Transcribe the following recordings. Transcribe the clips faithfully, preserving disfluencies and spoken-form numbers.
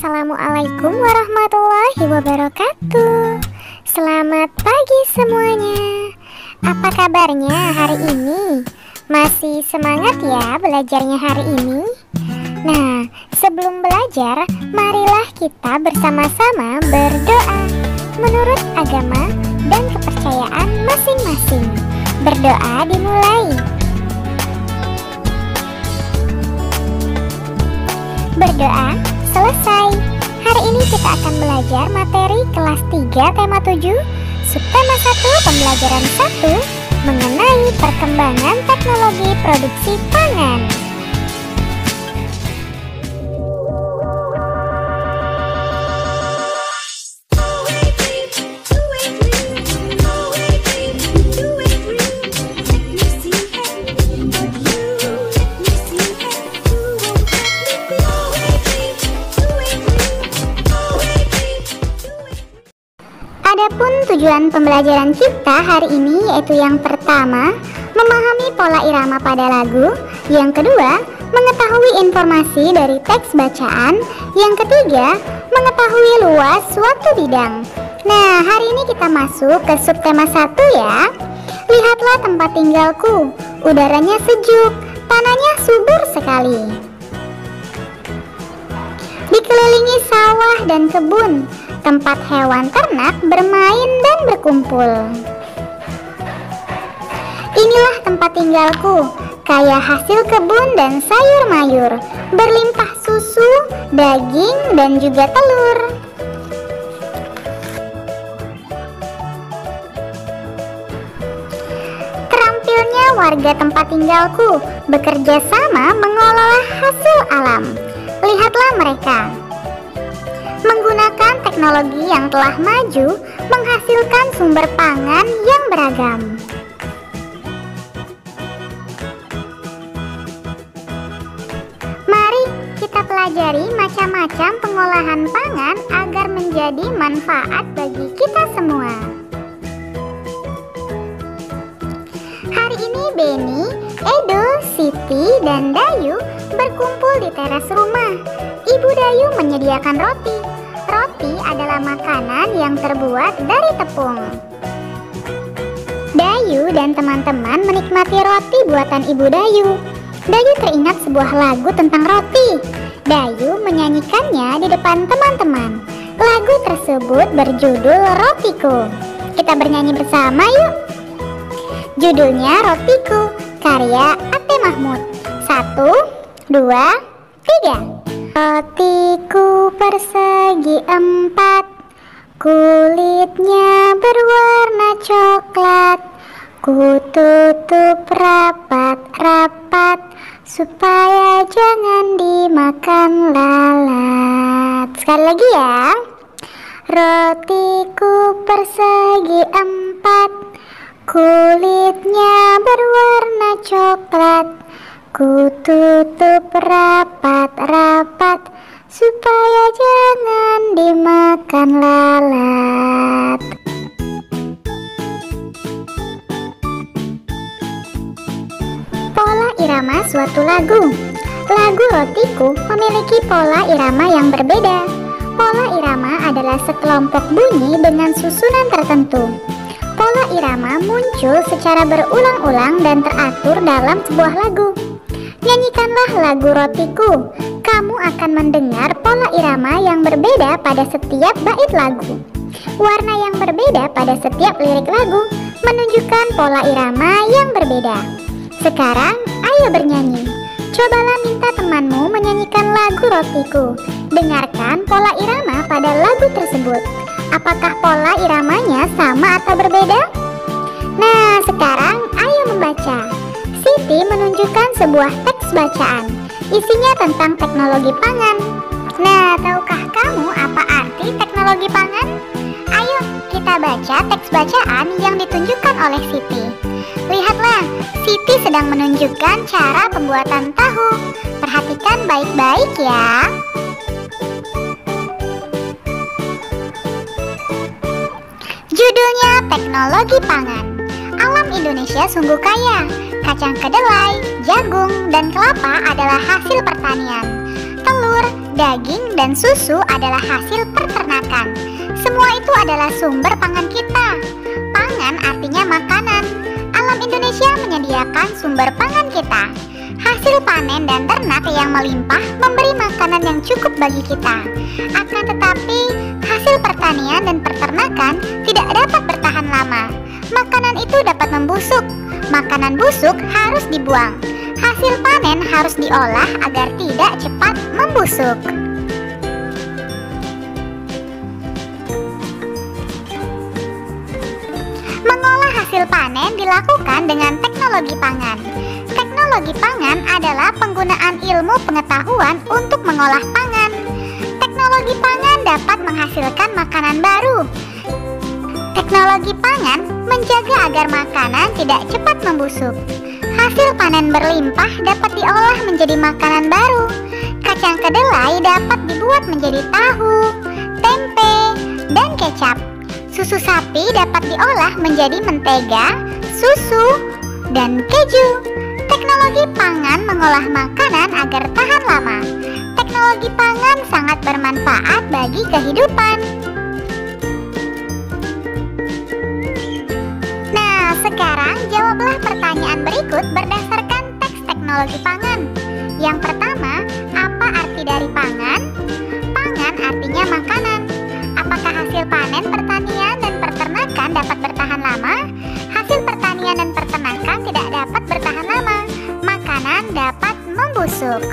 Assalamualaikum warahmatullahi wabarakatuh. Selamat pagi semuanya. Apa kabarnya hari ini? Masih semangat ya belajarnya hari ini? Nah, sebelum belajar, marilah kita bersama-sama berdoa menurut agama dan kepercayaan masing-masing. Berdoa dimulai. Berdoa selesai. Hari ini kita akan belajar materi kelas tiga tema tujuh, subtema satu pembelajaran satu mengenai perkembangan teknologi produksi pangan. Adapun tujuan pembelajaran kita hari ini yaitu yang pertama, memahami pola irama pada lagu. Yang kedua, mengetahui informasi dari teks bacaan. Yang ketiga, mengetahui luas suatu bidang. Nah, hari ini kita masuk ke subtema satu ya. Lihatlah tempat tinggalku, udaranya sejuk, tanahnya subur sekali. Dikelilingi sawah dan kebun, tempat hewan ternak bermain dan berkumpul. Inilah tempat tinggalku, kaya hasil kebun dan sayur mayur, berlimpah susu, daging, dan juga telur. Terampilnya warga tempat tinggalku bekerja sama mengelola hasil alam. Lihatlah mereka menggunakan teknologi yang telah maju, menghasilkan sumber pangan yang beragam. Mari kita pelajari macam-macam pengolahan pangan agar menjadi manfaat bagi kita semua. Hari ini Beni, Edo, Siti, dan Dayu berkumpul di teras rumah. Ibu Dayu menyediakan roti. Roti adalah makanan yang terbuat dari tepung. Dayu dan teman-teman menikmati roti buatan Ibu Dayu. Dayu teringat sebuah lagu tentang roti. Dayu menyanyikannya di depan teman-teman. Lagu tersebut berjudul Rotiku. Kita bernyanyi bersama yuk. Judulnya Rotiku, karya Ate Mahmud. Satu, dua, tiga. Rotiku persegi empat, kulitnya berwarna coklat. Ku tutup rapat-rapat supaya jangan dimakan lalat. Sekali lagi ya. Rotiku persegi empat, kulitnya berwarna coklat. Ku tutup rapat-rapat supaya jangan dimakan lalat. Pola irama suatu lagu. Lagu Rotiku memiliki pola irama yang berbeda. Pola irama adalah sekelompok bunyi dengan susunan tertentu. Pola irama muncul secara berulang-ulang dan teratur dalam sebuah lagu. Nyanyikanlah lagu Rotiku. Kamu akan mendengar pola irama yang berbeda pada setiap bait lagu. Warna yang berbeda pada setiap lirik lagu menunjukkan pola irama yang berbeda. Sekarang, ayo bernyanyi. Cobalah minta temanmu menyanyikan lagu Rotiku. Dengarkan pola irama pada lagu tersebut. Apakah pola iramanya sama atau berbeda? Nah, sekarang ayo membaca. Siti menunjukkan sebuah teks bacaan. Isinya tentang teknologi pangan. Nah, tahukah kamu apa arti teknologi pangan? Ayo kita baca teks bacaan yang ditunjukkan oleh Siti. Lihatlah, Siti sedang menunjukkan cara pembuatan tahu. Perhatikan baik-baik ya. Judulnya Teknologi Pangan. Alam Indonesia sungguh kaya. Kacang kedelai, jagung, dan kelapa adalah hasil pertanian. Telur, Daging dan susu adalah hasil peternakan. Semua itu adalah sumber pangan kita. Pangan artinya makanan. Alam Indonesia menyediakan sumber pangan kita. Hasil panen dan ternak yang melimpah memberi makanan yang cukup bagi kita. Akan tetapi, hasil pertanian dan peternakan tidak dapat bertahan lama. Makanan itu dapat membusuk. Makanan busuk harus dibuang. Hasil panen harus diolah agar tidak cepat membusuk. Mengolah hasil panen dilakukan dengan teknologi pangan. Teknologi pangan adalah penggunaan ilmu pengetahuan untuk mengolah pangan. Teknologi pangan dapat menghasilkan makanan baru. Teknologi pangan menjaga agar makanan tidak cepat membusuk. Hasil panen berlimpah dapat diolah menjadi makanan baru. Kacang kedelai dapat dibuat menjadi tahu, tempe, dan kecap. Susu sapi dapat diolah menjadi mentega, susu, dan keju. Teknologi pangan mengolah makanan agar tahan lama. Teknologi pangan sangat bermanfaat bagi kehidupan. Nah, sekarang jawablah pertanyaan berikut berdasarkan teks teknologi pangan. Yang pertama, apa arti dari pangan? Pangan artinya makanan. Apakah hasil panen, pertanian, dan peternakan dapat bertahan lama? Hasil pertanian dan peternakan tidak dapat bertahan lama. Makanan dapat membusuk.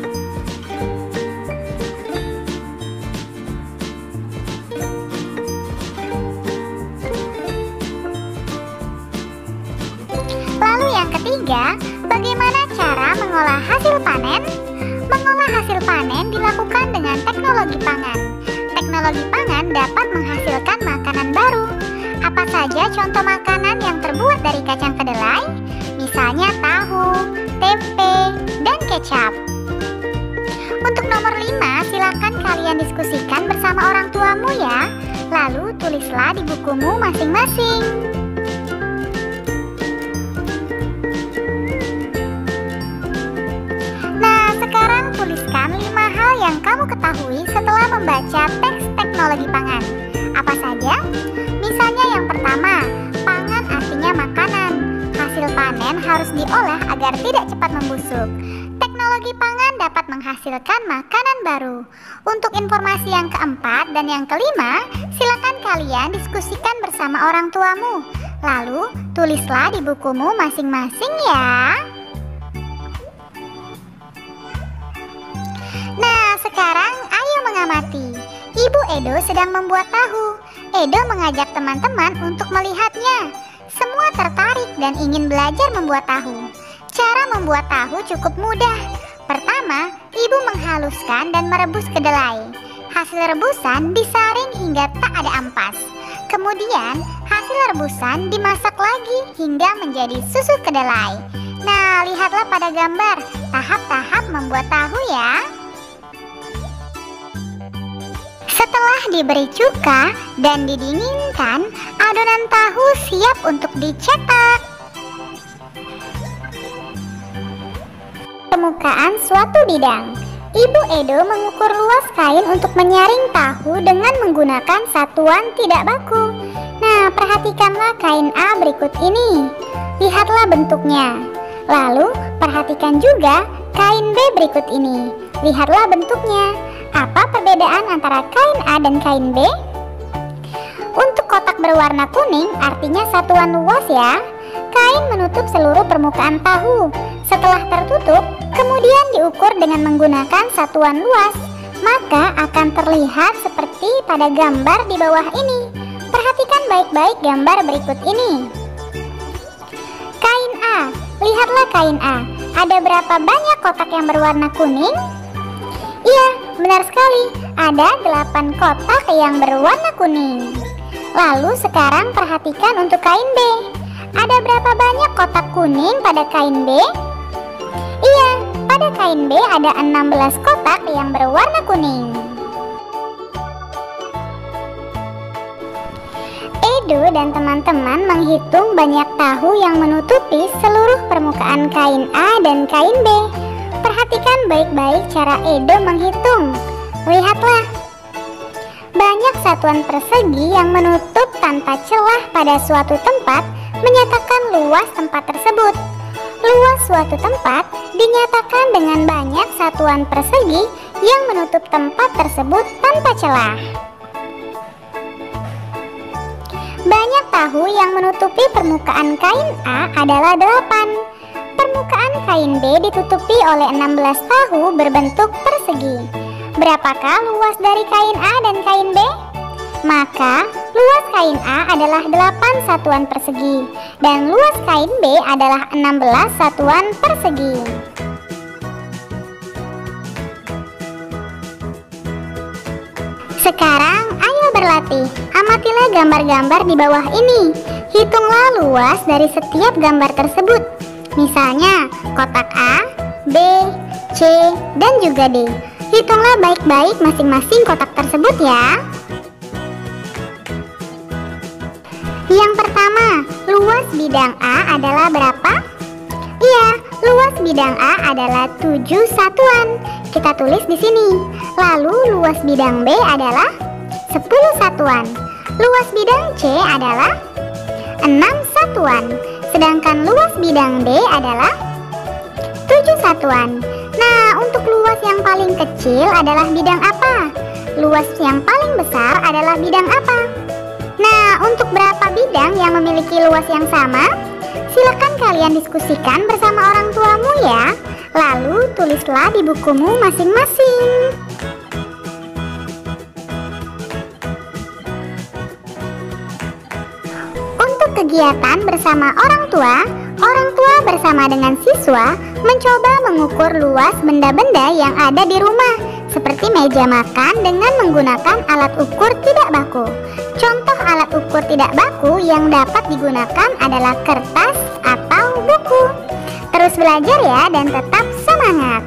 Lalu yang ketiga, bagaimana cara mengolah hasil panen? Mengolah hasil panen dilakukan dengan teknologi pangan. Teknologi pangan dapat menghasilkan makanan baru. Apa saja contoh makanan yang terbuat dari kacang kedelai? Misalnya tahu, tempe, dan kecap. Untuk nomor lima, silakan kalian diskusikan bersama orang tuamu ya. Lalu tulislah di bukumu masing-masing. Nah, sekarang tuliskan lima hal yang kamu ketahui setelah membaca teks teknologi pangan. Apa saja? Misalnya yang pertama, pangan artinya makanan. Hasil panen harus diolah agar tidak cepat membusuk. Teknologi pangan dapat menghasilkan makanan baru. Untuk informasi yang keempat dan yang kelima, silakan kalian diskusikan bersama orang tuamu. Lalu, tulislah di bukumu masing-masing ya. Nah, sekarang ayo mengamati. Ibu Edo sedang membuat tahu. Edo mengajak teman-teman untuk melihatnya. Semua tertarik dan ingin belajar membuat tahu. Cara membuat tahu cukup mudah. Pertama, ibu menghaluskan dan merebus kedelai. Hasil rebusan disaring hingga tak ada ampas. Kemudian, hasil rebusan dimasak lagi hingga menjadi susu kedelai. Nah, lihatlah pada gambar tahap-tahap membuat tahu ya. Setelah diberi cuka dan didinginkan, adonan tahu siap untuk dicetak. Permukaan suatu bidang. Ibu Edo mengukur luas kain untuk menyaring tahu dengan menggunakan satuan tidak baku. Nah, perhatikanlah kain A berikut ini. Lihatlah bentuknya. Lalu, perhatikan juga kain B berikut ini. Lihatlah bentuknya. Apa perbedaan antara kain A dan kain B? Untuk kotak berwarna kuning artinya satuan luas ya. Kain menutup seluruh permukaan tahu. Setelah tertutup, kemudian diukur dengan menggunakan satuan luas, maka akan terlihat seperti pada gambar di bawah ini. Perhatikan baik-baik gambar berikut ini. Kain A, lihatlah kain A. Ada berapa banyak kotak yang berwarna kuning? Iya, benar sekali. Ada delapan kotak yang berwarna kuning. Lalu sekarang perhatikan untuk kain B. Ada berapa banyak kotak kuning pada kain B? Iya, pada kain B ada enam belas kotak yang berwarna kuning. Edo dan teman-teman menghitung banyak tahu yang menutupi seluruh permukaan kain A dan kain B. Perhatikan baik-baik cara Edo menghitung. Lihatlah, banyak satuan persegi yang menutup tanpa celah pada suatu tempat menyatakan luas tempat tersebut. Luas suatu tempat dinyatakan dengan banyak satuan persegi yang menutup tempat tersebut tanpa celah. Banyak tahu yang menutupi permukaan kain A adalah delapan. Permukaan kain B ditutupi oleh enam belas tahu berbentuk persegi. Berapakah luas dari kain A dan kain B? Maka luas kain A adalah delapan satuan persegi dan luas kain B adalah enam belas satuan persegi. Sekarang ayo berlatih. Amatilah gambar-gambar di bawah ini. Hitunglah luas dari setiap gambar tersebut. Misalnya kotak A, B, C, dan juga D. Hitunglah baik-baik masing-masing kotak tersebut ya. Yang pertama, luas bidang A adalah berapa? Iya, luas bidang A adalah tujuh satuan. Kita tulis di sini. Lalu luas bidang B adalah sepuluh satuan. Luas bidang C adalah enam satuan. Sedangkan luas bidang D adalah tujuh satuan. Nah, untuk luas yang paling kecil adalah bidang apa? Luas yang paling besar adalah bidang apa? Nah, untuk berapa bidang yang memiliki luas yang sama? Silakan kalian diskusikan bersama orang tuamu ya. Lalu tulislah di bukumu masing-masing. Untuk kegiatan bersama orang tua, orang tua bersama dengan siswa mencoba mengukur luas benda-benda yang ada di rumah, seperti meja makan dengan menggunakan alat ukur tidak baku. Contoh alat ukur tidak baku yang dapat digunakan adalah kertas atau buku. Terus belajar ya dan tetap semangat.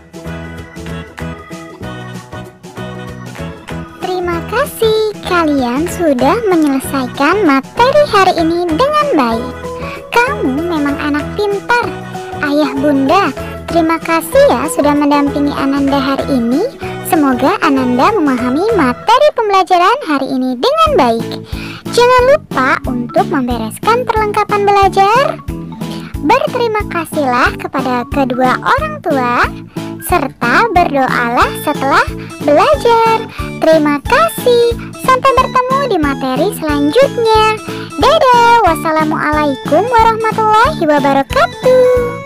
Terima kasih, kalian sudah menyelesaikan materi hari ini dengan baik. Kamu memang anak pintar. Ayah bunda, terima kasih ya sudah mendampingi Ananda hari ini. Semoga Ananda memahami materi pembelajaran hari ini dengan baik. Jangan lupa untuk membereskan perlengkapan belajar. Berterima kasihlah kepada kedua orang tua, serta berdoalah setelah belajar. Terima kasih. Sampai bertemu di materi selanjutnya. Dadah. Wassalamualaikum warahmatullahi wabarakatuh.